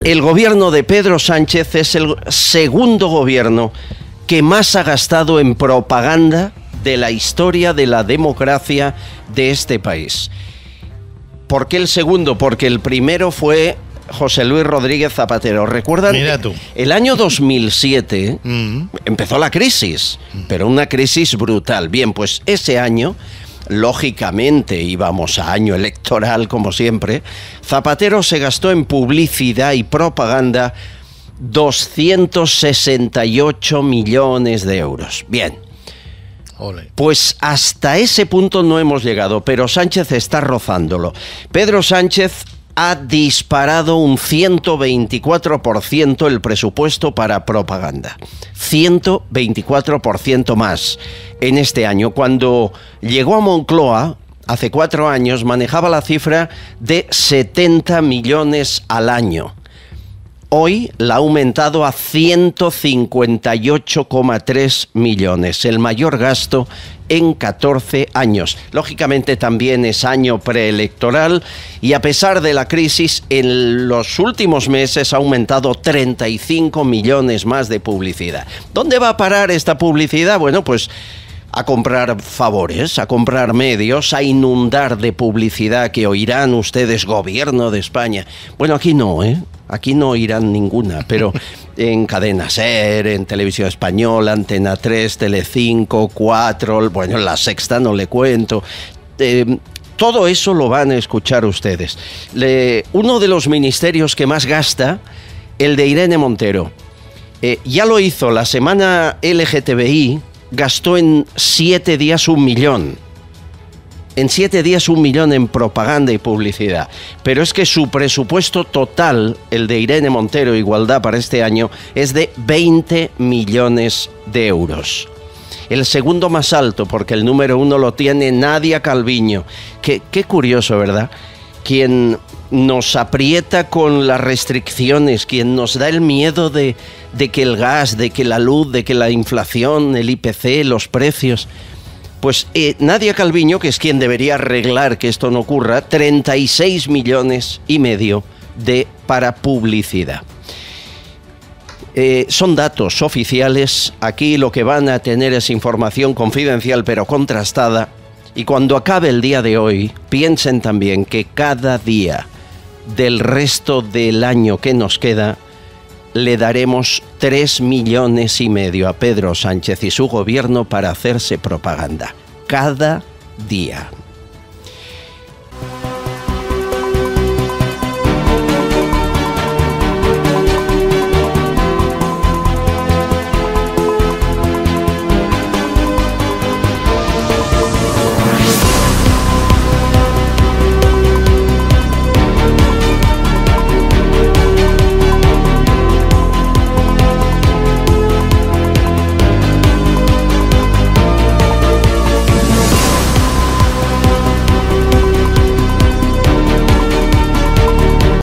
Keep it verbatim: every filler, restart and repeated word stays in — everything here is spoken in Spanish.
el gobierno de Pedro Sánchez es el segundo gobierno que más ha gastado en propaganda de la historia de la democracia de este país. ¿Por qué el segundo? Porque el primero fue José Luis Rodríguez Zapatero. ¿Recuerdan? Mira tú. El año dos mil siete Mm. empezó la crisis, pero una crisis brutal. Bien, pues ese año, lógicamente íbamos a año electoral como siempre, Zapatero se gastó en publicidad y propaganda doscientos sesenta y ocho millones de euros. Bien. Ole. Pues hasta ese punto no hemos llegado, pero Sánchez está rozándolo. Pedro Sánchez ha disparado un ciento veinticuatro por ciento el presupuesto para propaganda. ciento veinticuatro por ciento más en este año. Cuando llegó a Moncloa, hace cuatro años, manejaba la cifra de setenta millones al año. Hoy la ha aumentado a ciento cincuenta y ocho coma tres millones, el mayor gasto en catorce años. Lógicamente también es año preelectoral y a pesar de la crisis, en los últimos meses ha aumentado treinta y cinco millones más de publicidad. ¿Dónde va a parar esta publicidad? Bueno, pues a comprar favores, a comprar medios, a inundar de publicidad que oirán ustedes, gobierno de España. Bueno, aquí no, ¿eh? Aquí no oirán ninguna, pero en Cadena SER, en Televisión Española, Antena tres, Telecinco, cuatro, bueno, en La Sexta no le cuento. Eh, todo eso lo van a escuchar ustedes. Le, uno de los ministerios que más gasta, el de Irene Montero. Eh, ya lo hizo la semana L G T B I, gastó en siete días un millón. En siete días un millón en propaganda y publicidad. Pero es que su presupuesto total, el de Irene Montero, Igualdad, para este año, es de veinte millones de euros. El segundo más alto, porque el número uno lo tiene Nadia Calviño. Qué, qué curioso, ¿verdad? Quien nos aprieta con las restricciones, quien nos da el miedo de, de que el gas, de que la luz, de que la inflación, el I P C, los precios. Pues eh, Nadia Calviño, que es quien debería arreglar que esto no ocurra, treinta y seis millones y medio de para publicidad. Eh, son datos oficiales, aquí lo que van a tener es información confidencial pero contrastada, y cuando acabe el día de hoy, piensen también que cada día del resto del año que nos queda, le daremos tres millones y medio a Pedro Sánchez y su gobierno para hacerse propaganda. Cada día.